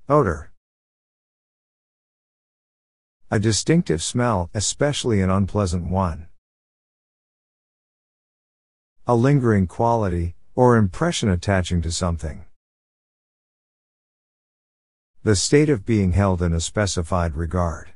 Odour. A distinctive smell, especially an unpleasant one. A lingering quality, or impression attaching to something. The state of being held in a specified regard.